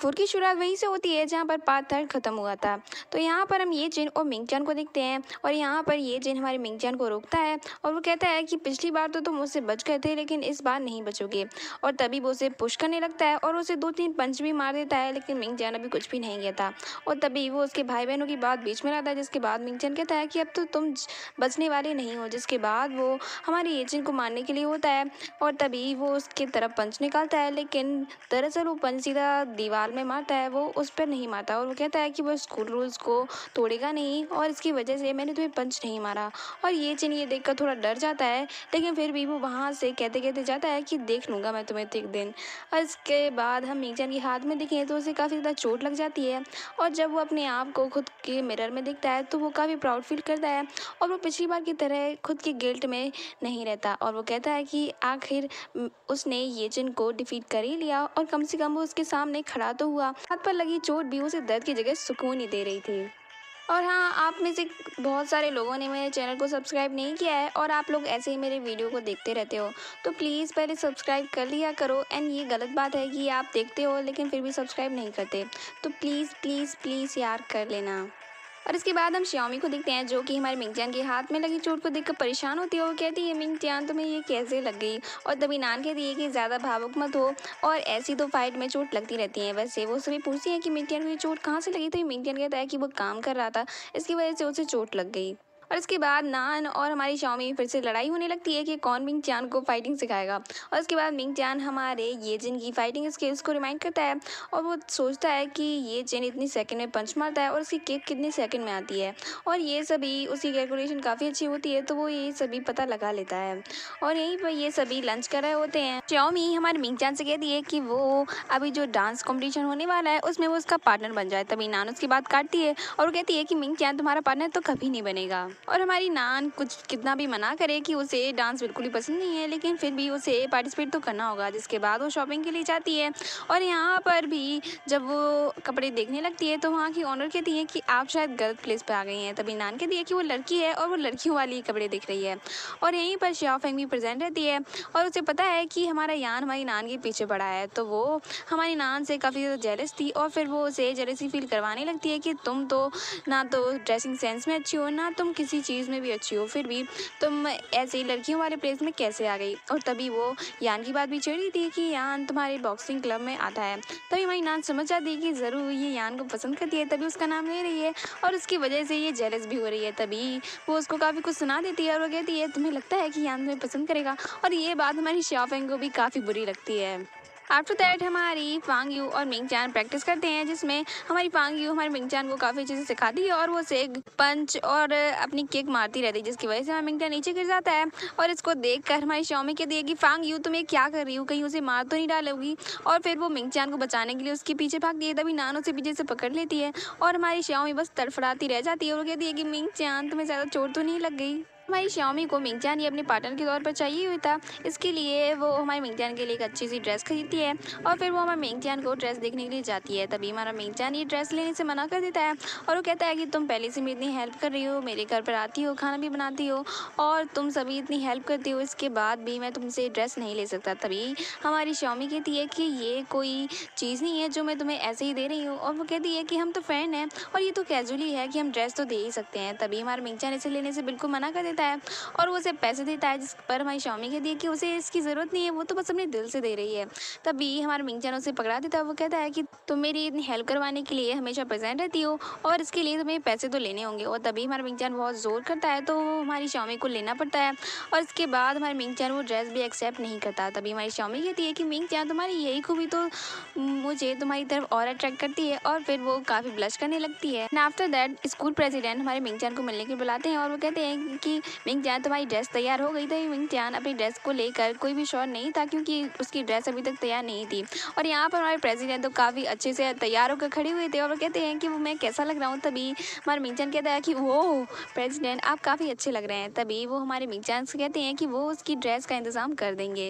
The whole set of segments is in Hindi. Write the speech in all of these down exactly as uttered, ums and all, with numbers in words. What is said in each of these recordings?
फोर की शुरुआत वहीं से होती है जहाँ पर पार्ट थर्ड खत्म हुआ था। तो यहाँ पर हम ये जिन और मिंग-चान को देखते हैं और यहाँ पर ये जिन हमारे मिंग-चान को रोकता है और वो कहता है कि पिछली बार तो तुम उससे बच गए थे लेकिन इस बार नहीं बचोगे। और तभी वो उसे पुश करने लगता है और उसे दो तीन पंच भी मार देता है, लेकिन मिंग-चान अभी कुछ भी नहीं कहता। और तभी वो उसके भाई बहनों की बात बीच में लाता है, जिसके बाद मिंग-चान कहता है कि अब तो तुम बचने वाले नहीं हो। जिसके बाद वो हमारे ये जिन को मारने के लिए होता है और तभी वो उसके तरफ पंच निकालता है, लेकिन दरअसल वो पंच सीधा दीवार में मारता है, वो उस पर नहीं मारता। और वो कहता है कि वो स्कूल रूल्स को तोड़ेगा नहीं और इसकी वजह से मैंने तुम्हें पंच नहीं मारा। और ये जिन ये देखकर थोड़ा डर जाता है, लेकिन फिर भी वो वहाँ से कहते कहते जाता है कि देख लूँगा मैं तुम्हें एक दिन। और इसके बाद हम मिंग-चान के हाथ में देखें तो उसे काफ़ी ज़्यादा चोट लग जाती है और जब वो अपने आप को खुद के मिरर में देखता है तो वो काफ़ी प्राउड फील करता है और वो पिछली बार की तरह खुद के गिल्ट में नहीं रहता। और वो कहता है कि आखिर म, उसने ये जिन को डिफीट कर ही लिया और कम से कम वो उसके सामने खड़ा तो हुआ। हाथ पर लगी चोट भी उसे दर्द की जगह सुकून ही दे रही थी। और हाँ, आप में से बहुत सारे लोगों ने मेरे चैनल को सब्सक्राइब नहीं किया है और आप लोग ऐसे ही मेरे वीडियो को देखते रहते हो, तो प्लीज़ पहले सब्सक्राइब कर लिया करो। एंड ये गलत बात है कि आप देखते हो लेकिन फिर भी सब्सक्राइब नहीं करते, तो प्लीज़ प्लीज़ प्लीज़ यार कर लेना। और इसके बाद हम श्याओमी को देखते हैं, जो कि हमारे मिंग-चान के हाथ में लगी चोट को देखकर परेशान होती है। वो कहती है मिंग-चान तुम्हें ये कैसे लग गई। और तभी नान कहती है कि ज़्यादा भावुक मत हो और ऐसी तो फाइट में चोट लगती रहती है। वैसे वो सभी पूछती है कि मिंग-चान को ये चोट कहाँ से लगी, तो मिंग-चान कहता है कि वो काम कर रहा था, इसकी वजह से उसे चोट लग गई। और इसके बाद नान और हमारी श्याओमी फिर से लड़ाई होने लगती है कि कौन मिंग-चान को फाइटिंग सिखाएगा। और उसके बाद मिंग-चान हमारे ये जिन की फाइटिंग स्किल्स को रिमाइंड करता है और वो सोचता है कि ये जिन इतनी सेकंड में पंच मारता है और उसकी किक कितनी सेकंड में आती है। और ये सभी उसकी कैलकुलेशन काफ़ी अच्छी होती है, तो वो ये सभी पता लगा लेता है। और यहीं पर ये सभी लंच कर रहे होते हैं। श्याओमी हमारे मिंग-चान से कहती है कि वो अभी जो डांस कॉम्पिटिशन होने वाला है उसमें वो उसका पार्टनर बन जाए। तभी नान उसकी बात काटती है और वो कहती है कि मिंग-चान तुम्हारा पार्टनर तो कभी नहीं बनेगा। और हमारी नान कुछ कितना भी मना करे कि उसे डांस बिल्कुल ही पसंद नहीं है, लेकिन फिर भी उसे पार्टिसिपेट तो करना होगा। जिसके बाद वो शॉपिंग के लिए जाती है और यहाँ पर भी जब वो कपड़े देखने लगती है तो वहाँ की ओनर कहती है कि आप शायद गलत प्लेस पर आ गई हैं। तभी नान कहती है कि वो लड़की है और वो लड़कियों वाली कपड़े दिख रही है। और यहीं पर शाओफेंग भी प्रेजेंट रहती है और उसे पता है कि हमारा यान हमारी नान के पीछे पड़ा है, तो वो हमारी नान से काफ़ी ज़्यादा जेलस थी और फिर वो उसे जेलसी फील करवाने लगती है कि तुम तो ना तो ड्रेसिंग सेंस में अच्छी हो, ना तुम किसी चीज़ में भी अच्छी हो, फिर भी तुम ऐसे ही लड़कियों वाले प्लेस में कैसे आ गई। और तभी वो यान की बात भी छेड़ रही थी कि यान तुम्हारे बॉक्सिंग क्लब में आता है। तभी हमारी नान समझ जाती है कि ज़रूर ये यान को पसंद करती है, तभी उसका नाम ले रही है और उसकी वजह से ये जेलस भी हो रही है। तभी वो उसको काफ़ी कुछ सुना देती है और वो कहती है तुम्हें लगता है कि यान तुम्हें पसंद करेगा। और ये बात हमारी शाओफेंग को भी काफ़ी बुरी लगती है। आफ्टर दैट हमारी फांग यू और मिंग-चान प्रैक्टिस करते हैं, जिसमें हमारी फांग यू हमारे मिंग-चान को काफ़ी चीज़ें सिखाती है और वो उसे पंच और अपनी किक मारती रहती है, जिसकी वजह से हमारा मिंग-चान नीचे गिर जाता है। और इसको देखकर हमारी श्याओमी कहती है कि फांग यू तुम ये क्या कर रही हो, कहीं उसे मार तो नहीं डालोगी। और फिर वो मिंग-चान को बचाने के लिए उसके पीछे भागती है। तभी नान उसे पीछे से पकड़ लेती है और हमारी श्याओमी बस तड़फड़ाती रह जाती है और वो कहती है कि मिंग-चान तुम्हें ज़्यादा चोट तो नहीं लग गई। हमारी श्याओमी को मिंग-चान ये अपने पार्टनर के तौर पर चाहिए हुआ था, इसके लिए वो हमारे मिंग-चान के लिए एक अच्छी सी ड्रेस खरीदती है और फिर वो हमारे मिंग-चान को ड्रेस देखने के लिए जाती है। तभी हमारा मिंग-चान ये ड्रेस लेने से मना कर देता है और वो कहता है कि तुम पहले से मेरी इतनी हेल्प कर रही हो, मेरे घर पर आती हो, खाना भी बनाती हो और तुम सभी इतनी हेल्प करती हो, इसके बाद भी मैं तुमसे ड्रेस नहीं ले सकता। तभी हमारी श्याओमी कहती है कि ये कोई चीज़ नहीं है जो मैं तुम्हें ऐसे ही दे रही हूँ। और वो कहती है कि हम तो फ्रेंड हैं और ये तो कैजुअली है कि हम ड्रेस तो दे ही सकते हैं। तभी हमारा मिंग-चान इसे लेने से बिल्कुल मना कर देता है और वो उसे पैसे देता है, जिस पर हमारी श्याओमी कहती है कि उसे इसकी ज़रूरत नहीं है, वो तो बस अपने दिल से दे रही है। तभी हमारा मिंग-चान उसे पकड़ा देता है। वो कहता है कि तुम मेरी इतनी हेल्प करवाने के लिए हमेशा प्रेजेंट रहती हो और इसके लिए तुम्हें पैसे तो लेने होंगे। और तभी हमारा मिंग-चान बहुत ज़ोर करता है, तो हमारी श्याओमी को लेना पड़ता है और इसके बाद हमारे मिंग-चान वो ड्रेस भी एक्सेप्ट नहीं करता। तभी हमारी श्याओमी कहती है कि मिंग-चान तुम्हारी यही खूबी तो मुझे तुम्हारी तरफ और अट्रैक्ट करती है और फिर वो काफ़ी ब्लश करने लगती है। And after that school president हमारे मिंग-चान को मिलने के लिए बुलाते हैं और वो कहते हैं कि मिंग-चान तुम्हारी ड्रेस तैयार हो गई। तो मिंग-चान अपनी ड्रेस को लेकर कोई भी श्योर नहीं था, क्योंकि उसकी ड्रेस अभी तक तैयार नहीं थी। और यहाँ पर हमारे प्रेसिडेंट तो काफ़ी अच्छे से तैयार होकर खड़े हुए थे और वो कहते हैं कि वो मैं कैसा लग रहा हूँ। तभी हमारे मिंग-चान कहता है कि वो प्रेसिडेंट आप काफ़ी अच्छे लग रहे हैं। तभी वो हमारे मिंग-चान से कहते हैं कि वो उसकी ड्रेस का इंतज़ाम कर देंगे।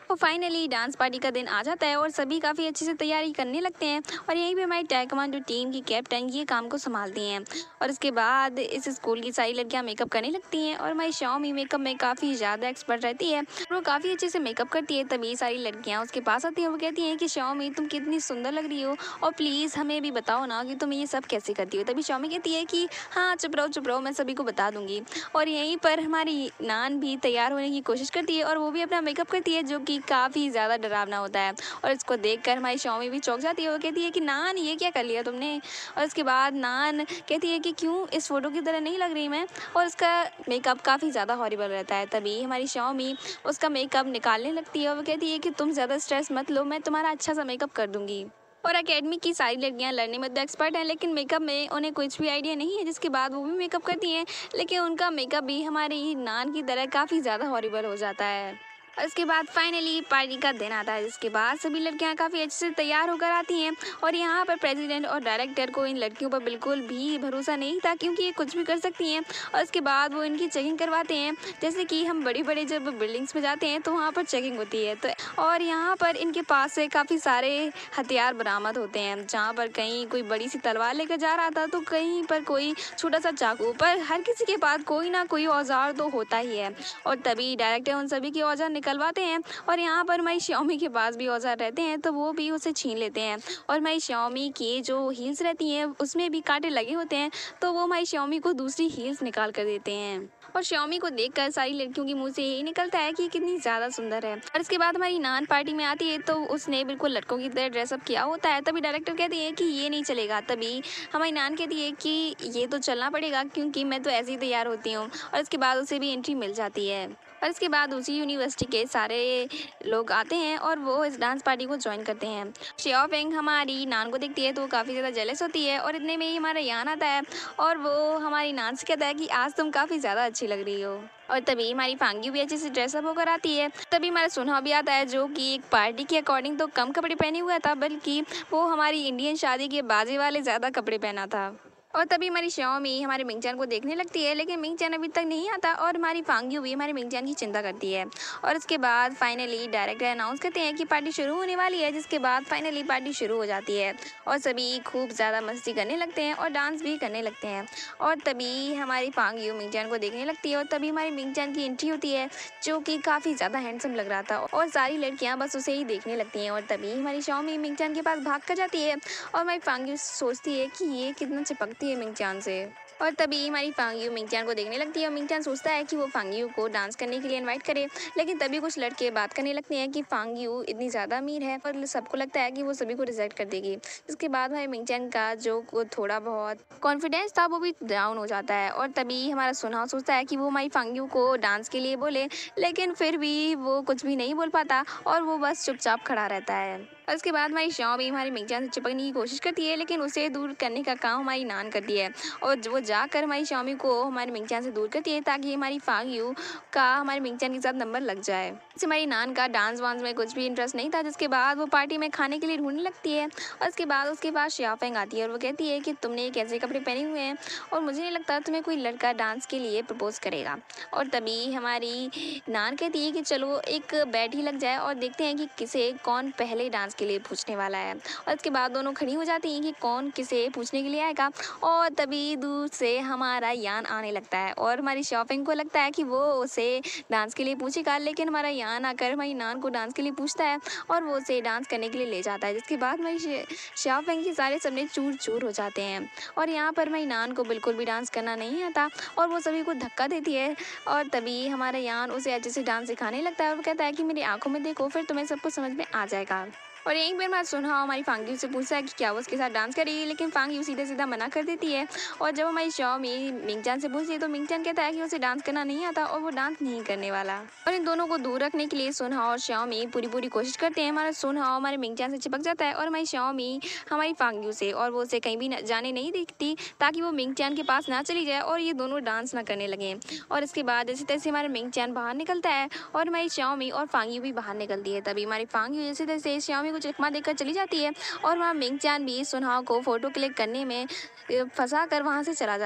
और फाइनली डांस पार्टी का दिन आ जाता है और सभी काफ़ी अच्छे से तैयारी करने लगते हैं और यहीं पे हमारी ताइक्वांडो टीम की कैप्टन ये काम को संभालती हैं। और इसके बाद इस स्कूल की सारी लड़कियां मेकअप करने लगती हैं और हमारी शाओमी मेकअप में काफ़ी ज़्यादा एक्सपर्ट रहती है और वो काफ़ी अच्छे से मेकअप करती है। तभी सारी लड़कियां उसके पास आती हैं, वो कहती हैं कि शाओमी तुम कितनी सुंदर लग रही हो और प्लीज़ हमें भी बताओ ना कि तुम ये सब कैसे करती हो। तभी शाओमी कहती है कि हाँ चुप रहो चुप रहो, मैं सभी को बता दूंगी। और यहीं पर हमारी नान भी तैयार होने की कोशिश करती है और वो भी अपना मेकअप करती है जो कि काफ़ी ज़्यादा डरावना होता है। और इसको देखकर हमारी शाओमी भी चौंक जाती है, वो कहती है कि नान ये क्या कर लिया तुमने। और उसके बाद नान कहती है कि क्यों इस फोटो की तरह नहीं लग रही मैं। और उसका मेकअप काफ़ी ज़्यादा हॉरिबल रहता है। तभी हमारी शाओमी उसका मेकअप निकालने लगती है और वो कहती है कि तुम ज़्यादा स्ट्रेस मत लो, मैं तुम्हारा अच्छा सा मेकअप कर दूंगी। और एकेडमी की सारी लड़कियां लड़ने में तो एक्सपर्ट हैं लेकिन मेकअप में उन्हें कुछ भी आइडिया नहीं है, जिसके बाद वो भी मेकअप करती हैं लेकिन उनका मेकअप भी हमारी नान की तरह काफ़ी ज़्यादा हॉरिबल हो जाता है। और इसके बाद फाइनली पार्टी का दिन आता है, जिसके बाद सभी लड़कियां काफ़ी अच्छे से तैयार होकर आती हैं और यहाँ पर प्रेसिडेंट और डायरेक्टर को इन लड़कियों पर बिल्कुल भी भरोसा नहीं था क्योंकि ये कुछ भी कर सकती हैं। और इसके बाद वो इनकी चेकिंग करवाते हैं, जैसे कि हम बड़े बड़े जब बिल्डिंग्स में जाते हैं तो वहाँ पर चेकिंग होती है। तो और यहाँ पर इनके पास से काफ़ी सारे हथियार बरामद होते हैं, जहाँ पर कहीं कोई बड़ी सी तलवार लेकर जा रहा था तो कहीं पर कोई छोटा सा चाकू, पर हर किसी के पास कोई ना कोई औजार तो होता ही है। और तभी डायरेक्टर उन सभी के औजार निकलवाते हैं और यहाँ पर हमारी शाओमी के पास भी औजार रहते हैं तो वो भी उसे छीन लेते हैं। और हमारी शाओमी की जो हील्स रहती हैं उसमें भी कांटे लगे होते हैं तो वो हमारी शाओमी को दूसरी हील्स निकाल कर देते हैं। और शाओमी को देखकर सारी लड़कियों के मुंह से यही निकलता है कि कितनी ज़्यादा सुंदर है। और इसके बाद हमारी नान पार्टी में आती है तो उसने बिल्कुल लड़कों की तरह ड्रेसअप किया होता है। तभी डायरेक्टर कहती है कि ये नहीं चलेगा। तभी हमारी नान कहती है कि ये तो चलना पड़ेगा क्योंकि मैं तो ऐसे ही तैयार होती हूँ। और इसके बाद उसे भी एंट्री मिल जाती है। और इसके बाद उसी यूनिवर्सिटी के सारे लोग आते हैं और वो इस डांस पार्टी को ज्वाइन करते हैं। शियाओफेंग हमारी नान को देखती है तो वो काफ़ी ज़्यादा जेलस होती है और इतने में ही हमारा यान आता है और वो हमारी नान से कहता है कि आज तुम काफ़ी ज़्यादा अच्छी लग रही हो। और तभी हमारी फांगी भी अच्छे से ड्रेसअप होकर आती है। तभी हमारा सुनहा भी आता है जो कि एक पार्टी के अकॉर्डिंग तो कम कपड़े पहने हुआ था, बल्कि वो हमारी इंडियन शादी के बाजे वाले ज़्यादा कपड़े पहना था। और तभी हमारी शाओमी हमारे मिंगचान को देखने लगती है लेकिन मिंगचान अभी तक नहीं आता और हमारी फांग्यू भी हमारे मिंगचान की चिंता करती है। और इसके बाद फाइनली डायरेक्टर अनाउंस करते हैं कि पार्टी शुरू होने वाली है, जिसके बाद फाइनली पार्टी शुरू हो जाती है और सभी खूब ज़्यादा मस्ती करने लगते हैं और डांस भी करने लगते हैं। और तभी हमारी फांग्यू मिंगचान को देखने लगती है और तभी हमारी मिंगचान की एंट्री होती है जो कि काफ़ी ज़्यादा हैंडसम लग रहा था और सारी लड़कियाँ बस उसे ही देखने लगती हैं। और तभी हमारी शाओमी मिंगचान के पास भाग कर जाती है और हमारी फांग्यू सोचती है कि ये कितना चिपकती है मिंगचान से। और तभी हमारी फांग्यू मिंगचान को देखने लगती है और मिंगचान सोचता है कि वो फांग्यू को डांस करने के लिए इनवाइट करे, लेकिन तभी कुछ लड़के बात करने लगते हैं कि फांग्यू इतनी ज़्यादा अमीर है और सबको लगता है कि वो सभी को रिजेक्ट कर देगी। इसके बाद हमारे मिंगचान का जो थोड़ा बहुत कॉन्फिडेंस था वो भी डाउन हो जाता है। और तभी हमारा सुनहा सोचता है कि वो हमारी फांग्यू को डांस के लिए बोले, लेकिन फिर भी वो कुछ भी नहीं बोल पाता और वो बस चुपचाप खड़ा रहता है। और उसके बाद हमारी शाओ भी हमारी मिंगचान से चिपकने की कोशिश करती है, लेकिन उसे दूर करने का काम हमारी नान करती है और वो जाकर हमारी शाओमी को हमारी मिंगचान से दूर करती है ताकि हमारी फांग्यू का हमारी मिंगचान के साथ नंबर लग जाए। इससे हमारी नान का डांस वांस में कुछ भी इंटरेस्ट नहीं था, जिसके बाद वो पार्टी में खाने के लिए ढूंढने लगती है। और उसके बाद उसके पास शियाफेंग आती है और वो कहती है कि तुमने कैसे कपड़े पहने हुए हैं और मुझे नहीं लगता तुम्हें कोई लड़का डांस के लिए प्रपोज करेगा। और तभी हमारी नान कहती है कि चलो एक बैट ही लग जाए और देखते हैं कि किसे कौन पहले डांस के लिए पूछने वाला है। और इसके बाद दोनों खड़ी हो जाती हैं कि कौन किसे पूछने के लिए आएगा। और तभी दूर से हमारा यान आने लगता है और हमारी शॉपिंग को लगता है कि वो उसे डांस के लिए पूछेगा, लेकिन हमारा यान आकर हमारी नान को डांस के लिए पूछता है और वो उसे डांस करने के लिए ले जाता है, जिसके बाद हमारी शॉपिंग के सारे सपने चूर चूर हो जाते हैं। और यहाँ पर हमारी नान को बिल्कुल भी डांस करना नहीं आता और वो सभी को धक्का देती है। और तभी हमारा यान उसे अच्छे से डांस सिखाने लगता है और वो कहता है कि मेरी आंखों में देखो, फिर तुम्हें सब कुछ समझ में आ जाएगा। और यहीं पर मैं सुनहा हमारी फांग्यू से पूछता है कि क्या वो उसके साथ डांस करेगी, लेकिन फांग्यू सीधा सीधा मना कर देती है। और जब हमारी शाओमी मिंगचान से पूछती है तो मिंगचान कहता है कि उसे डांस करना नहीं आता और वो डांस नहीं करने वाला। और इन दोनों को दूर रखने के लिए सुनहा और शाओमी पूरी पूरी कोशिश करते हैं। हमारा सुनहा हमारे मिंगचान से चिपक जाता है और हमारी शाओमी हमारी फांग्यू से, और वो उसे कहीं भी जाने नहीं देखती ताकि वो मिंगचान के पास ना चली जाए और ये दोनों डांस ना करने लगे। और इसके बाद जैसे तैसे हमारा मिंगचान बाहर निकलता है और हमारी शाओमी और फांग्यू भी बाहर निकलती है। तभी हमारी फांग्यू जैसे तैसे शाओमी को चकमा देकर चली जाती है और वहाँ मिंगचान भी सुनहा को फोटो क्लिक करने में फंसा कर वहाँ से चला जाता है।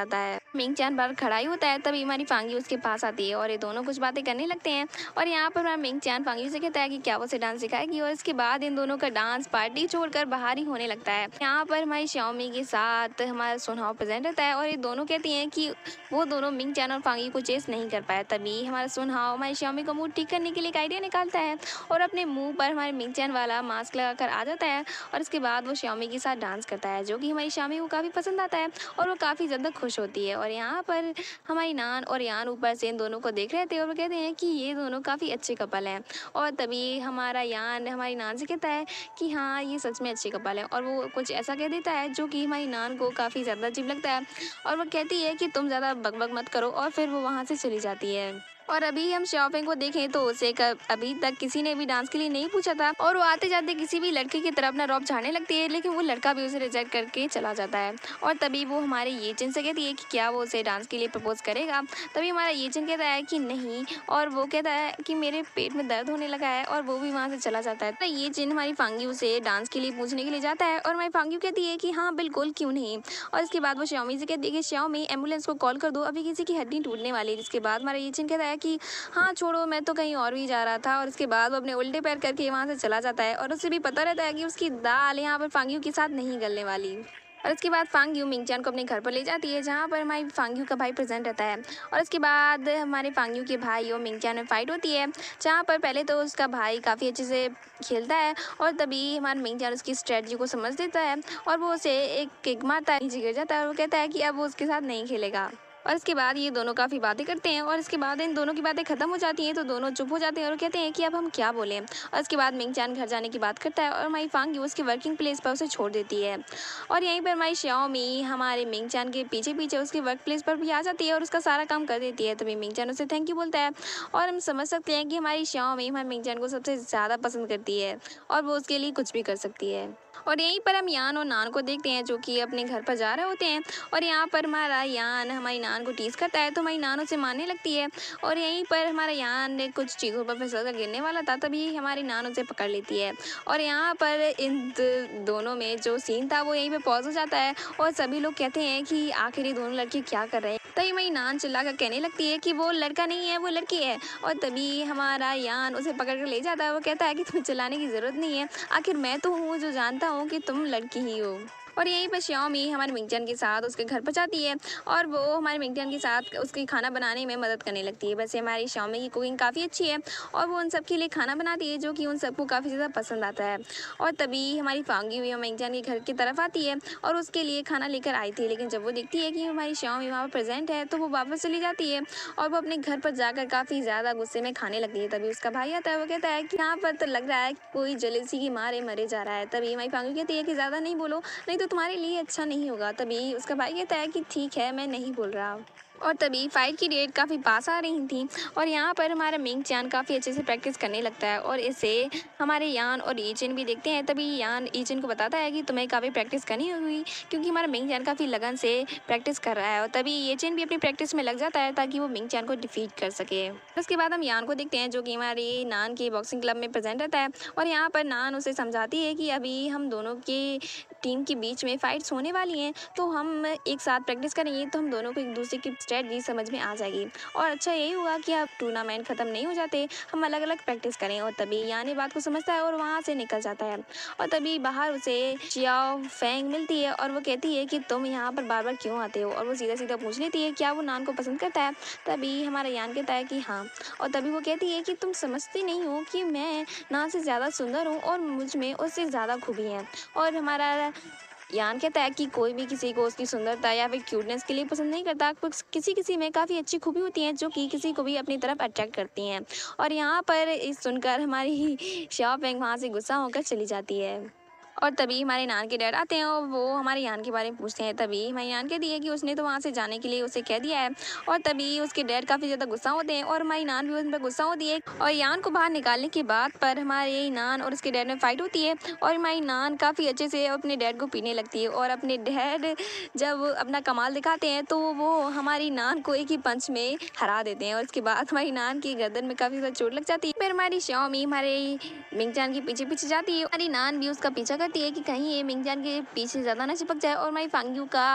मिंग-चान बाहर खड़ा ही होता है, तभी हमारी फांगी उसके पास आती है और ये दोनों कुछ बातें करने लगते हैं। और यहाँ पर हमारा मिंग-चान फांगी से कहता है कि क्या वो उसे डांस सिखाएगी और इसके बाद इन दोनों का डांस पार्टी छोड़कर बाहर ही होने लगता है। यहाँ पर हमारी शाओमी के साथ हमारा सुनहाओ प्रेजेंट रहता है और ये दोनों कहती हैं कि वो दोनों मिंग-चान और फांगी को चेस नहीं कर पाए। तभी हमारा सुनहाओ हमारी शाओमी का मूड ठीक करने के लिए एक आइडिया निकालता है और अपने मुँह पर हमारे मिंग-चान वाला मास्क लगाकर आ जाता है और इसके बाद वो शाओमी के साथ डांस करता है, जो कि हमारी शाओमी को काफ़ी पसंद आता है और वो काफ़ी ज़्यादा खुश होती है। और यहाँ पर हमारी नान और यान ऊपर से इन दोनों को देख रहे थे और वो कहते हैं कि ये दोनों काफ़ी अच्छे कपल हैं। और तभी हमारा यान हमारी नान से कहता है कि हाँ, ये सच में अच्छे कपल हैं और वो कुछ ऐसा कह देता है जो कि हमारी नान को काफ़ी ज़्यादा अजीब लगता है और वो कहती है कि तुम ज़्यादा बकबक मत करो और फिर वो वहाँ से चली जाती है। और अभी हम शाओफेंग को देखें तो उसे क अभी तक किसी ने भी डांस के लिए नहीं पूछा था और वो आते-जाते किसी भी लड़के की तरफ अपना रौब झाड़ने लगती है, लेकिन वो लड़का भी उसे रिजेक्ट करके चला जाता है। और तभी वो हमारे येजिन से कहती है कि क्या वो उसे डांस के लिए प्रपोज़ करेगा? तभी हमारा येजिन कहता है कि नहीं और वो कहता है कि मेरे पेट में दर्द होने लगा है और वो भी वहाँ से चला जाता है। तो येजिन हमारी फांगियों से डांस के लिए पूछने के लिए जाता है और हमारी फांगियों कहती है कि हाँ, बिल्कुल, क्यों नहीं? और इसके बाद वो शाओमी से कहती है कि शाओमी, एम्बुलेंस को कॉल कर दो, अभी किसी की हड्डी टूटने वाली है। जिसके बाद हमारा येजिन कहता है कि हाँ, छोड़ो, मैं तो कहीं और भी जा रहा था। और इसके बाद वो अपने उल्टे पैर करके वहाँ से चला जाता है और उसे भी पता रहता है कि उसकी दाल यहाँ पर फांगियों के साथ नहीं गलने वाली। और इसके बाद फांगियो मिंग-चान को अपने घर पर ले जाती है, जहाँ पर हमारी फांगियो का भाई प्रेजेंट रहता है। और इसके बाद हमारे फांगियो के भाई और मिंग-चान में फाइट होती है, जहाँ पर पहले तो उसका भाई काफ़ी अच्छे से खेलता है और तभी हमारा मिंग-चान उसकी स्ट्रेटजी को समझ लेता है और वो उसे एक किक मारता है, नीचे गिर जाता है और वो कहता है कि अब वो उसके साथ नहीं खेलेगा। और इसके बाद ये दोनों काफ़ी बातें करते हैं और इसके बाद इन दोनों की बातें ख़त्म हो जाती हैं तो दोनों चुप हो जाते हैं और कहते हैं कि अब हम क्या बोलें। और इसके बाद मिंग-चान घर जाने की बात करता है और हमारी फांगियो उसके वर्किंग प्लेस पर उसे छोड़ देती है। और यहीं पर हमारी शाओमी हमारे मिंग-चान के पीछे पीछे उसके वर्क प्लेस पर भी आ जाती है और उसका सारा काम कर देती है। तभी मिंग-चान उसे थैंक यू बोलता है और हम समझ सकते हैं कि हमारी शाओमी हमारे मिंग-चान को सबसे ज़्यादा पसंद करती है और वो उसके लिए कुछ भी कर सकती है। और यहीं पर हम यान और नान को देखते हैं, जो कि अपने घर पर जा रहे होते हैं और यहाँ पर हमारा यान हमारी नान को टीज़ करता है तो हमारी नान उसे मारने लगती है। और यहीं पर हमारा यान ने कुछ चीज़ों पर फिसल कर गिरने वाला था, तभी हमारी नान उसे पकड़ लेती है। और यहाँ पर इन दोनों में जो सीन था वो यहीं पर पॉज हो जाता है और सभी लोग कहते हैं कि आखिर ये दोनों लड़के क्या कर रहे हैं। तभी हमारी नान चिल्ला कर कहने लगती है कि वो लड़का नहीं है, वो लड़की है। और तभी हमारा यान उसे पकड़ कर ले जाता है। वो कहता है कि तुम्हें चिल्लाने की ज़रूरत नहीं है, आखिर मैं तो हूँ जो जानता हूँ कि तुम लड़की ही हो। और यहीं पर शाओमी हमारे मिंग-चान के साथ उसके घर पर जाती है और वो हमारे मिंग-चान के साथ उसकी खाना बनाने में मदद करने लगती है। वैसे हमारी शाओमी की कुकिंग काफ़ी अच्छी है और वो उन सब के लिए खाना बनाती है, जो कि उन सबको काफ़ी ज़्यादा पसंद आता है। और तभी हमारी फांगी भी मिंग-चान के घर की तरफ आती है और उसके लिए खाना लेकर आई थी, लेकिन जब वो देखती है कि हमारी शाओमी वहाँ पर प्रेजेंट है तो वो वापस चली जाती है और वो अपने घर पर जाकर काफ़ी ज़्यादा गुस्से में खाने लगती है। तभी उसका भाई आता है, वो कहता है कि यहाँ पर तो लग रहा है कोई जेलसी के मारे मरे जा रहा है। तभी हमारी फांगी कहती है कि ज़्यादा नहीं बोलो, नहीं तो तुम्हारे लिए अच्छा नहीं होगा। तभी उसका भाई कहता है कि ठीक है, मैं नहीं बोल रहा। और तभी फाइट की डेट काफ़ी पास आ रही थी और यहाँ पर हमारा मिंग-चान काफ़ी अच्छे से प्रैक्टिस करने लगता है और इसे हमारे यान और येजिन भी देखते हैं। तभी यान येजिन को बताता है कि तुम्हें काफ़ी प्रैक्टिस करनी होगी, क्योंकि हमारा मिंग-चान काफ़ी लगन से प्रैक्टिस कर रहा है। और तभी येजिन भी अपनी प्रैक्टिस में लग जाता है ताकि वो मिंग-चान को डिफीट कर सके। उसके बाद हम यान को देखते हैं, जो कि हमारी नान के बॉक्सिंग क्लब में प्रेजेंट रहता है और यहाँ पर नान उसे समझाती है कि अभी हम दोनों की टीम के बीच में फाइट्स होने वाली हैं, तो हम एक साथ प्रैक्टिस करेंगे तो हम दोनों को एक दूसरे की स्ट्रेटजी समझ में आ जाएगी और अच्छा यही हुआ कि अब टूर्नामेंट ख़त्म नहीं हो जाते, हम अलग अलग प्रैक्टिस करें। और तभी यान ये बात को समझता है और वहाँ से निकल जाता है। और तभी बाहर उसे चियाओ फेंग मिलती है और वो कहती है कि तुम यहाँ पर बार बार क्यों आते हो, और वो सीधा सीधा पूछ लेती है क्या वो नान को पसंद करता है। तभी हमारा यान कहता है कि हाँ, और तभी वो कहती है कि तुम समझती नहीं हो कि मैं नान से ज़्यादा सुंदर हूँ और मुझ में उससे ज़्यादा खूबी है। और हमारा यान कहता है कि कोई भी किसी को उसकी सुंदरता या फिर क्यूटनेस के लिए पसंद नहीं करता, कुछ किसी किसी में काफ़ी अच्छी खूबी होती हैं जो कि किसी को भी अपनी तरफ अट्रैक्ट करती हैं। और यहाँ पर इस सुनकर हमारी शाओफेंग वहाँ से गुस्सा होकर चली जाती है। और तभी हमारे नान के डैड आते हैं और वो हमारे यान के बारे में पूछते हैं। तभी हमारे यान कहती है कि उसने तो वहाँ से जाने के लिए उसे कह दिया है। और तभी उसके डैड काफ़ी ज़्यादा गुस्सा होते हैं और हमारी नान भी उन पर गुस्सा होती है। और यान को बाहर निकालने के बाद पर हमारे नान और उसके डैड में फाइट होती है और हमारी नान काफ़ी अच्छे से अपने डैड को पीने लगती है। और अपने डैड जब अपना कमाल दिखाते हैं तो वो हमारी नान को एक ही पंच में हरा देते हैं और उसके बाद हमारी नान की गर्दन में काफ़ी ज़्यादा चोट लग जाती है। फिर हमारी शाओमी हमारे मिंग-चान के पीछे पीछे जाती है। हमारी नान भी उसका पीछा करती है कि कहीं ये मिंग-चान के पीछे ज़्यादा ना चिपक जाए और हमारी फांगियों का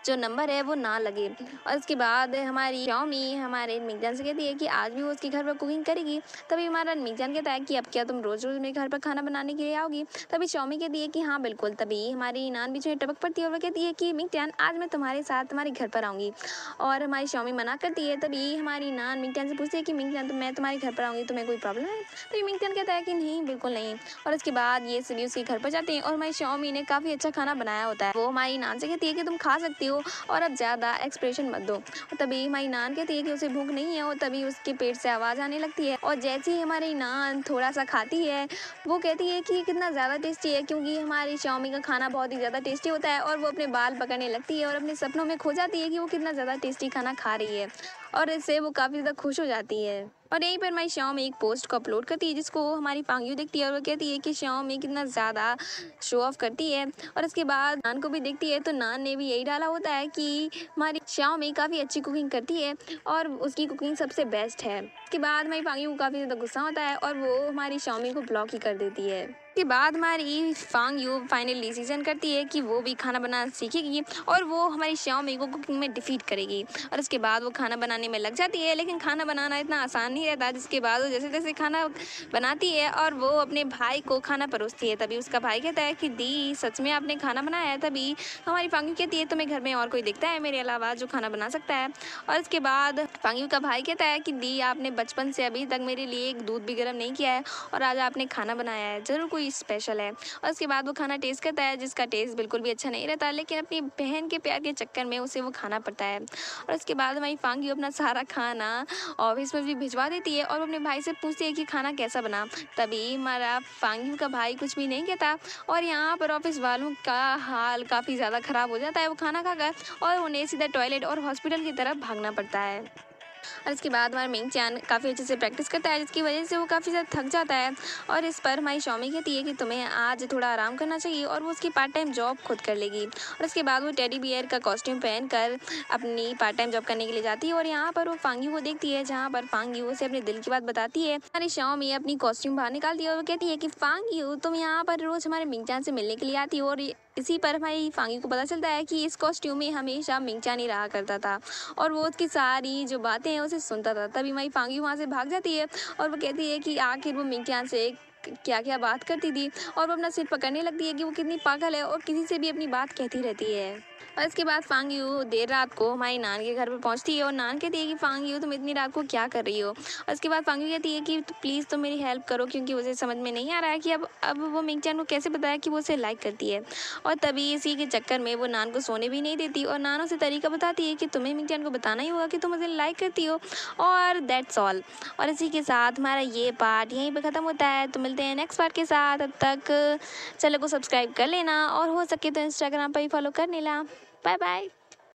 जो नंबर है वो ना लगे। और उसके बाद हमारी श्याओमी हमारे मिंगजान से कहती है कि आज भी वो उसके घर पर कुकिंग करेगी। तभी हमारा मिंगजान कहता है कि अब क्या तुम रोज रोज मेरे घर पर खाना बनाने के लिए आओगी? तभी श्याओमी कहती है कि हाँ बिल्कुल। तभी हमारी नान बीच में टपक पड़ती है और वो कहती है कि मिंगजान आज मैं तुम्हारे साथ तुम्हारे घर पर आऊंगी। और हमारी श्याओमी मना करती है। तभी हमारी नान मिंगजान से पूछती है कि मिंगजान तो मैं तुम्हारे घर पर आऊंगी, तुम्हें कोई प्रॉब्लम है? तभी मिंगजान कहता है कि नहीं बिल्कुल नहीं। और उसके बाद ये सभी उसके घर पर जाते हैं और हमारी श्याओमी ने काफ़ी अच्छा खाना बनाया होता है। वो हमारी नान से कहती है कि तुम खा सकती हो और अब ज़्यादा एक्सप्रेशन मत दो। और तभी हमारी नान कहती है कि उसे भूख नहीं है और तभी उसके पेट से आवाज़ आने लगती है। और जैसे ही हमारी नान थोड़ा सा खाती है वो कहती है कि कितना ज़्यादा टेस्टी है, क्योंकि हमारी श्याओमी का खाना बहुत ही ज़्यादा टेस्टी होता है। और वो अपने बाल पकड़ने लगती है और अपने सपनों में खो जाती है कि वो कितना ज़्यादा टेस्टी खाना खा रही है और इससे वो काफ़ी ज़्यादा खुश हो जाती है। और यहीं पर हमारी श्याओमी एक पोस्ट को अपलोड करती है जिसको हमारी पांग्यू देखती है और वो कहती है कि श्याओमी कितना ज़्यादा शो ऑफ करती है। और इसके बाद नान को भी देखती है तो नान ने भी यही डाला होता है कि हमारी श्याओमी काफ़ी अच्छी कुकिंग करती है और उसकी कुकिंग सबसे बेस्ट है। उसके बाद हमारी पांग्यू को काफ़ी ज़्यादा गुस्सा होता है और वो हमारी श्याओमी को ब्लॉक ही कर देती है। उसके बाद हमारी फांग्यू फाइनल डिसीजन करती है कि वो भी खाना बनाना सीखेगी और वो हमारी श्याओमी को कुकिंग में डिफीट करेगी। और उसके बाद वो खाना बनाने में लग जाती है, लेकिन खाना बनाना इतना आसान नहीं रहता। जिसके बाद वो जैसे जैसे खाना बनाती है और वो अपने भाई को खाना परोसती है। तभी उसका भाई कहता है कि दी सच में आपने खाना बनाया है? तभी हमारी फांग्यू कहती है तुम्हें घर में और कोई दिखता है मेरे अलावा जो खाना बना सकता है? और उसके बाद फांग्यू का भाई कहता है कि दी आपने बचपन से अभी तक मेरे लिए एक दूध भी गर्म नहीं किया है और आज आपने खाना बनाया है, ज़रूर कोई स्पेशल है। और उसके बाद वो खाना टेस्ट करता है जिसका टेस्ट बिल्कुल भी अच्छा नहीं रहता, लेकिन अपनी बहन के प्यार के चक्कर में उसे वो खाना पड़ता है। और उसके बाद हमारी फांग्यू अपना सारा खाना ऑफिस में भी भिजवा देती है और वो अपने भाई से पूछती है कि खाना कैसा बना। तभी हमारा फांग्यू का भाई कुछ भी नहीं कहता और यहाँ पर ऑफिस वालों का हाल काफ़ी ज़्यादा ख़राब हो जाता है वो खाना खाकर और उन्हें सीधा टॉयलेट और हॉस्पिटल की तरफ भागना पड़ता है। और इसके बाद हमारा मिंगजान काफ़ी अच्छे से प्रैक्टिस करता है जिसकी वजह से वो काफ़ी ज़्यादा थक जाता है। और इस पर हमारी श्याओमी कहती है कि तुम्हें आज थोड़ा आराम करना चाहिए और वो उसकी पार्ट टाइम जॉब खुद कर लेगी। और उसके बाद वो टेडी बियर का कॉस्ट्यूम पहनकर अपनी पार्ट टाइम जॉब करने के लिए जाती है और यहाँ पर वो फांग्यू को देखती है जहाँ पर फांग्यू उसे अपने दिल की बात बताती है। हमारी श्याओमी अपनी कॉस्ट्यूम बाहर निकालती है और वो कहती है कि फांग्यू तुम यहाँ पर रोज़ हमारे मिंगजान से मिलने के लिए आती हो। और इसी पर हमारी फांग्यू को पता चलता है कि इस कॉस्ट्यूम में हमेशा मिंगजान ही रहा करता था और वो उसकी सारी जो बातें हैं उसे सुनता था। तभी हमारी फांग्यू वहाँ से भाग जाती है और वो कहती है कि आखिर वो मिंगजान से क्या क्या बात करती थी और वो अपना सिर पकड़ने लगती है कि वो कितनी पागल है और किसी से भी अपनी बात कहती रहती है। और इसके बाद फांग्यू देर रात को हमारी नान के घर पर पहुंचती है और नान कहती है कि फांग्यू तुम इतनी रात को क्या कर रही हो? और इसके बाद फांग्यू कहती है कि प्लीज़ तुम मेरी हेल्प करो, क्योंकि उसे समझ में नहीं आ रहा है कि अब अब वो मिंगजान को कैसे बताया कि वो उसे लाइक करती है। और तभी इसी के चक्कर में वो नान को सोने भी नहीं देती और नान उसे तरीका बताती है कि तुम्हें मिंगजान को बताना ही होगा कि तुम उसे लाइक करती हो। और दैट्स ऑल। और इसी के साथ हमारा ये पार्ट यहीं पर ख़त्म होता है। तो मिलते हैं नेक्स्ट पार्ट के साथ। तब तक चैनल को सब्सक्राइब कर लेना और हो सके तो इंस्टाग्राम पर ही फॉलो कर लेना। Bye bye.